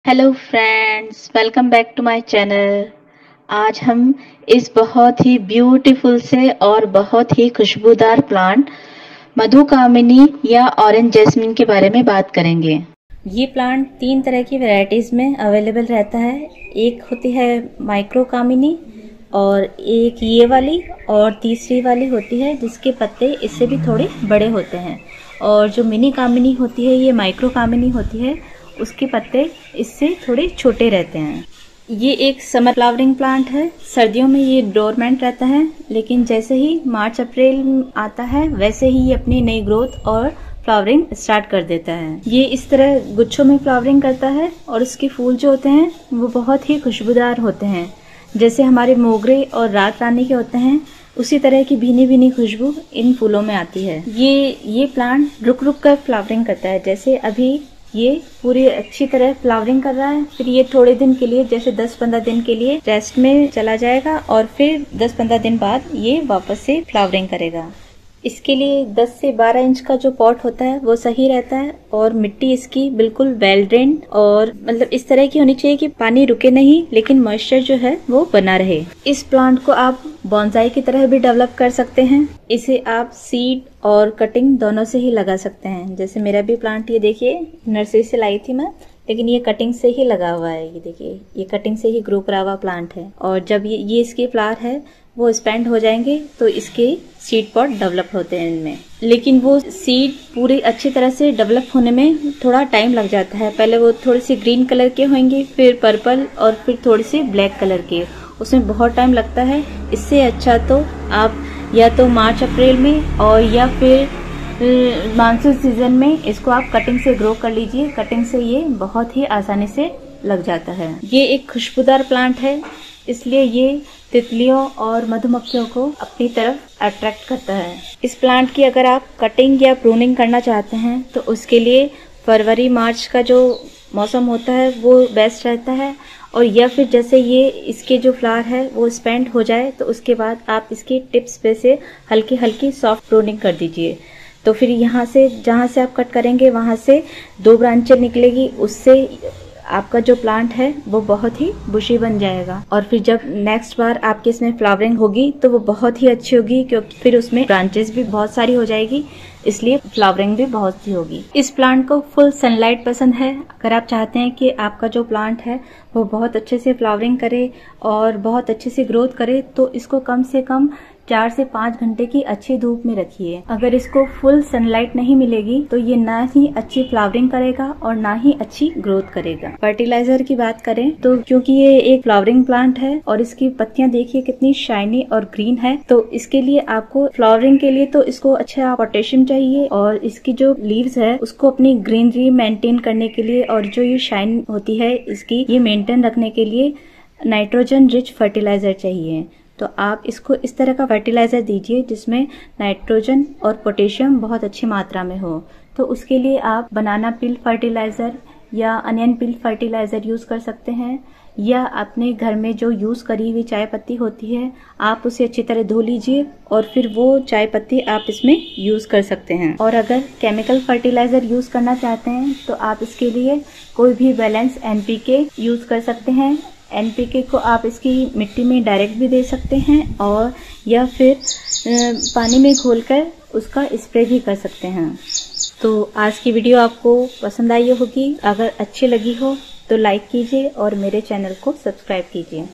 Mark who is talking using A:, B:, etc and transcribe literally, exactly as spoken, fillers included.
A: Hello friends, welcome back to my channel. आज हम इस बहुत ही ब्यूटीफुल से और बहुत ही खुशबूदार प्लांट मधुकामिनी या ऑरेंज जैस्मिन के बारे में बात करेंगे। ये प्लांट तीन तरह की वैरायटीज में अवेलेबल रहता है। एक होती है माइक्रो कामिनी और एक ये वाली और तीसरी वाली होती है जिसके पत्ते इससे भी थोड़े बड़े होते हैं। और जो मिनी कामिनी होती है, ये माइक्रो कामिनी होती है, उसके पत्ते इससे थोड़े छोटे रहते हैं। ये एक समर फ्लावरिंग प्लांट है। सर्दियों में ये डोरमेंट रहता है, लेकिन जैसे ही मार्च अप्रैल आता है वैसे ही ये अपनी नई ग्रोथ और फ्लावरिंग स्टार्ट कर देता है। ये इस तरह गुच्छों में फ्लावरिंग करता है और उसके फूल जो होते हैं वो बहुत ही खुशबूदार होते हैं। जैसे हमारे मोगरे और रात रानी के होते हैं, उसी तरह की भीनी भीनी खुशबू इन फूलों में आती है। ये ये प्लांट रुक रुक कर फ्लावरिंग करता है। जैसे अभी ये पूरी अच्छी तरह फ्लावरिंग कर रहा है, फिर ये थोड़े दिन के लिए जैसे दस पंद्रह दिन के लिए रेस्ट में चला जाएगा और फिर दस पंद्रह दिन बाद ये वापस से फ्लावरिंग करेगा। इसके लिए दस से बारह इंच का जो पॉट होता है वो सही रहता है और मिट्टी इसकी बिल्कुल वेल ड्रेन्ड और मतलब इस तरह की होनी चाहिए कि पानी रुके नहीं, लेकिन मॉइस्चर जो है वो बना रहे। इस प्लांट को आप बॉन्साई की तरह भी डेवलप कर सकते हैं। इसे आप सीड और कटिंग दोनों से ही लगा सकते हैं। जैसे मेरा भी प्लांट ये देखिए नर्सरी से लाई थी मैं, लेकिन ये कटिंग से ही लगा हुआ है। ये देखिए ये कटिंग से ही ग्रो करा हुआ प्लांट है। और जब ये ये इसके फ्लावर है वो स्पेंड हो जाएंगे तो इसके सीड पॉट डेवलप होते हैं इनमें। लेकिन वो सीड पूरी अच्छी तरह से डेवलप होने में थोड़ा टाइम लग जाता है। पहले वो थोड़ी सी ग्रीन कलर के होंगे, फिर पर्पल और फिर थोड़ी सी ब्लैक कलर के, उसमें बहुत टाइम लगता है। इससे अच्छा तो आप या तो मार्च अप्रैल में और या फिर मानसून सीजन में इसको आप कटिंग से ग्रो कर लीजिए। कटिंग से ये बहुत ही आसानी से लग जाता है। ये एक खुशबूदार प्लांट है, इसलिए ये तितलियों और मधुमक्खियों को अपनी तरफ अट्रैक्ट करता है। इस प्लांट की अगर आप कटिंग या प्रूनिंग करना चाहते हैं तो उसके लिए फरवरी मार्च का जो मौसम होता है वो बेस्ट रहता है। और या फिर जैसे ये इसके जो फ्लावर है वो स्पेंड हो जाए तो उसके बाद आप इसकी टिप्स पे से हल्की हल्की सॉफ्ट प्रूनिंग कर दीजिए। तो फिर यहाँ से जहाँ से आप कट करेंगे वहाँ से दो ब्रांचें निकलेगी, उससे आपका जो प्लांट है वो बहुत ही बुशी बन जाएगा। और फिर जब नेक्स्ट बार आपके इसमें फ्लावरिंग होगी तो वो बहुत ही अच्छी होगी, क्योंकि फिर उसमें ब्रांचेस भी बहुत सारी हो जाएगी, इसलिए फ्लावरिंग भी बहुत सी होगी। इस प्लांट को फुल सनलाइट पसंद है। अगर आप चाहते हैं कि आपका जो प्लांट है वो बहुत अच्छे से फ्लावरिंग करे और बहुत अच्छे से ग्रोथ करे तो इसको कम से कम चार से पाँच घंटे की अच्छी धूप में रखिए। अगर इसको फुल सनलाइट नहीं मिलेगी तो ये ना ही अच्छी फ्लावरिंग करेगा और ना ही अच्छी ग्रोथ करेगा। फर्टिलाइजर की बात करें तो क्योंकि ये एक फ्लावरिंग प्लांट है और इसकी पत्तियां देखिए कितनी शाइनी और ग्रीन है, तो इसके लिए आपको फ्लावरिंग के लिए तो इसको अच्छा पोटेशियम चाहिए और इसकी जो लीव्स है उसको अपनी ग्रीनरी मेंटेन करने के लिए और जो ये शाइन होती है इसकी ये मेंटेन रखने के लिए नाइट्रोजन रिच फर्टिलाइजर चाहिए। तो आप इसको इस तरह का फर्टिलाइजर दीजिए जिसमें नाइट्रोजन और पोटेशियम बहुत अच्छी मात्रा में हो। तो उसके लिए आप बनाना पिल फर्टिलाइजर या अनियन पिल फर्टिलाइजर यूज कर सकते हैं, या अपने घर में जो यूज करी हुई चाय पत्ती होती है आप उसे अच्छी तरह धो लीजिए और फिर वो चाय पत्ती आप इसमें यूज कर सकते हैं। और अगर केमिकल फर्टिलाइजर यूज करना चाहते हैं तो आप इसके लिए कोई भी बैलेंस एनपीके यूज कर सकते हैं। एनपीके को आप इसकी मिट्टी में डायरेक्ट भी दे सकते हैं और या फिर पानी में घोलकर उसका स्प्रे भी कर सकते हैं। तो आज की वीडियो आपको पसंद आई होगी। अगर अच्छी लगी हो तो लाइक कीजिए और मेरे चैनल को सब्सक्राइब कीजिए।